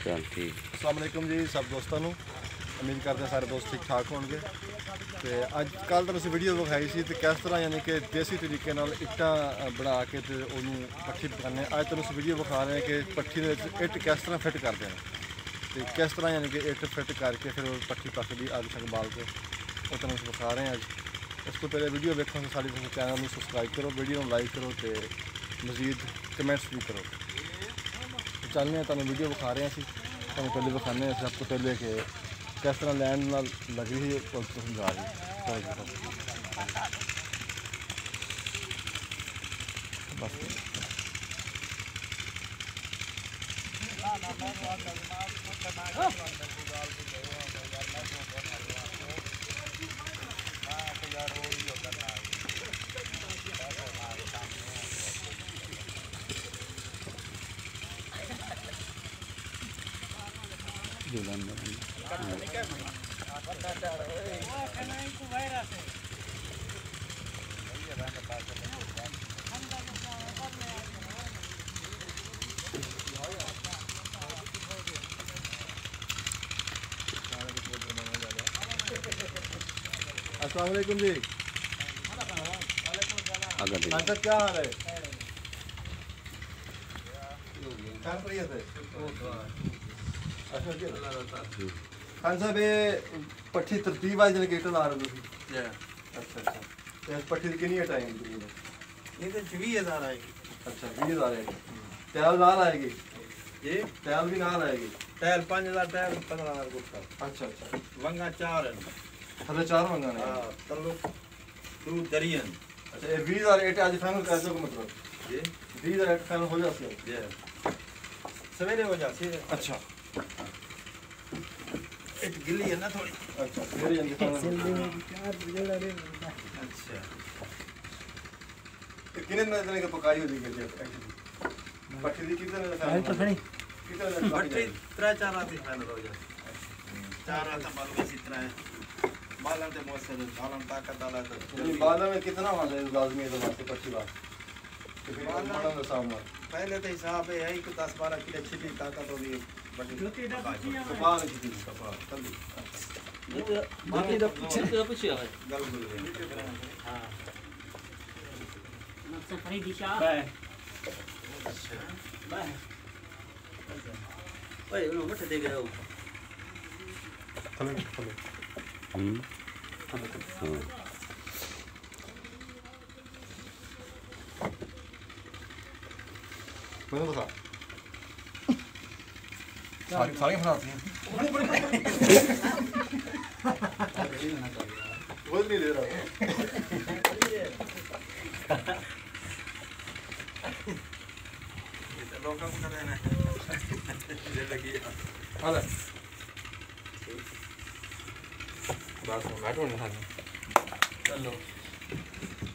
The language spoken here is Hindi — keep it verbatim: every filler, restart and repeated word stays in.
चल ठीक। अस्सलाम वालेकुम जी सब दोस्तों को, उम्मीद करते हैं सारे दोस्त ठीक ठाक होंगे। तो अज कल तो असं वीडियो विखाई सी किस तरह यानी कि देसी तरीके इट्टा बना के तो उन्होंने पट्ठी पकाने। अज तुम अस वीडियो विखा रहे हैं कि पट्ठी इट किस तरह फिट करते हैं तो किस तरह यानी कि इट फिट करके फिर पट्ठी पकदी अग शग बाल के वो तुम विखा रहे हैं। अज इस तो पहले वीडियो देखो तो साड़ी चैनल में सबसक्राइब करो, वीडियो में लाइक करो तो मजीद कमेंट्स भी करो। तो चलने तुम वीडियो विखा रहे हैं अभी तुम पहले विखाने सब तो पहले कि किस तरह लैंड नाल लग रही है तो समझा रही बस। अस्सलाम वालेकुम जी। खान साहब क्या हाल है? खान साहब ये पट्ठी तरतीब आज गिट ला रहे हो? अच्छा अच्छा। इस पट्ठी की कितनी टाइम ये तो बीस हज़ार आएगी। अच्छा बीस हज़ार आएगी। टैल नाल आएगी? जी टैल भी नाल आएगी। टैल पाँच हज़ार टैल पंद्रह हज़ार गुट्टा। अच्छा अच्छा। वंगा चार है हले चार वंगा ने। हां तल्लो टू दरियन। अच्छा ये बीस हज़ार एट आज फाइनल कर दो मतलब? जी बीस हज़ार एट फाइनल हो जाती है? जी सवेरे हो जाती है। अच्छा एक गिल्ली है ना थोड़ी। अच्छा सवेरे जल्दी फाइनल अच्छा कितने दिन का पकाई हो जाएगी एक्चुअली पट्टी दी कितने दिन फाइनल तो खड़ी कितने दिन पट्टी तीन चार रात फाइनल हो जाए। चार रात बाल में इतना है बालों से मौसम बालों ताकत वाला तो बालों में कितना वाला है लाजमी है तो पट्टी बात बालों का सामना पहले तो हिसाब है यही कि दस बारह किलो छिटी ताकत होगी बड़ी कपाल छिटी कपाल तभी बाकी तो पीछे तो पीछे है गल गुल हां नक्शा खरी दिशा बाय बाय ओए वो मत दे गए हो चलो चलो हम्म हां मैंने बता सारी सारी फंसाती हैं बोल नहीं ले रहा लोगों को करना है ये लगी हां बस बैठो ना चलो